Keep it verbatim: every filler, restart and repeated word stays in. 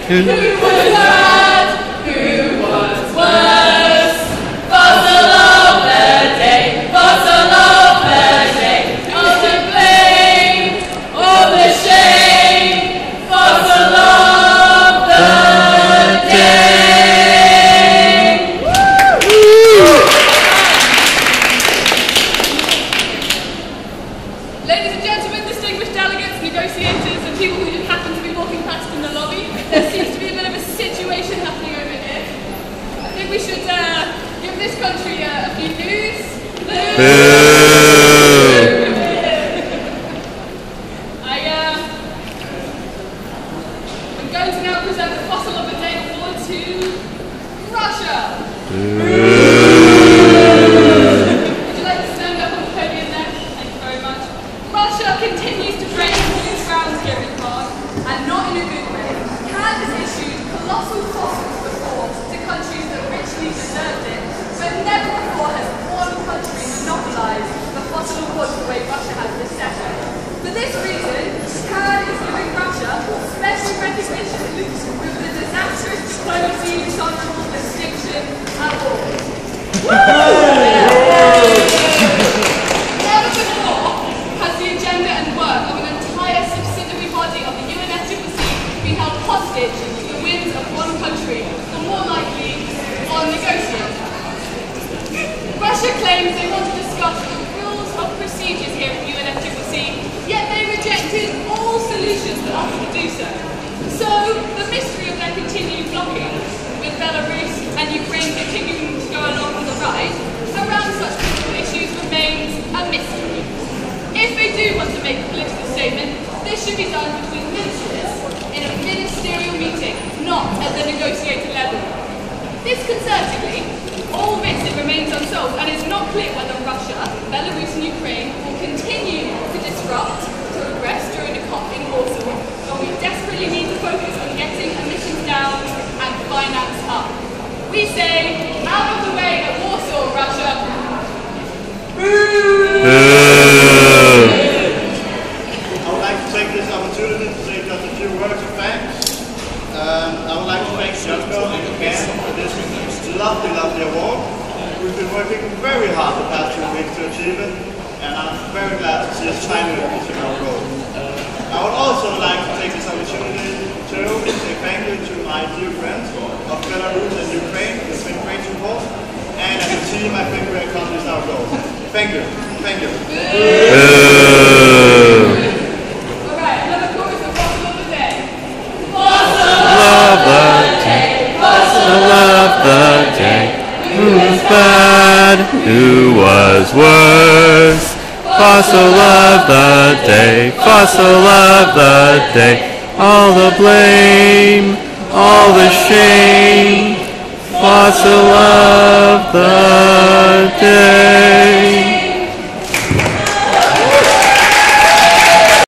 Who was bad? Who was worse? Fossil of the day, fossil of the day. All the blame, all the shame. Fossil of the day. Ladies and gentlemen, distinguished delegates, negotiators, and people who just happen to be walking past in the lobby, there seems to be a bit of a situation happening over here. I think we should uh, give this country uh, a few news. I, uh, I'm going to now present the Fossil of the Day award to Russia. Would you like to stand up on the podium there? Thank you very much. Russia continues to break new ground here in Bonn, and not in a good way. Can has issued colossal fossils before to countries that richly deserved it, but never before has one country monopolized the fossil awards the way Russia has this decade. For this reason, Khan is giving Russia special recognition with the Disastrous Diplomacy Dishonorable Distinction Award. Never before has the agenda and work of an entire subsidiary body of the U N F C C C been held hostage to the whims of one country, or more likely, one negotiator. Russia claims they want to discuss the rules of procedures here at the U N F C C C, yet they rejected all solutions that offered to do so. So, the mystery of their continued blocking, with Belarus and Ukraine continuing to go along for the ride, around such critical issues remains a mystery. If they do want to make a political statement, this should be done between ministers in a ministerial meeting, not at the negotiator level. Disconcertingly, all this it remains unsolved, and it's not clear whether Russia, Belarus and Ukraine will continue to disrupt, to aggress during the COP in Warsaw, when we desperately need to focus on getting emissions down and finance up. We say, out of the way at Warsaw, Russia. Boo! I would like to take this opportunity to say just a few words of thanks. Um, I would like to thank Jumbo and Ken for this lovely, lovely award. We've been working very hard the past few weeks to achieve it, and I'm very glad to see us finally reaching our goal. I would also like to take this opportunity to say thank you to my dear friends of Belarus and Ukraine. It's been great support, and as a team, I think we accomplished our goal. Thank you. Thank you. Alright, another chorus of Fossil of the Day. Fossil of the Day. Fossil of the Day. Who was bad? Who was worse? Fossil of the day, fossil of the day. All the blame, all the shame. Fossil of the day.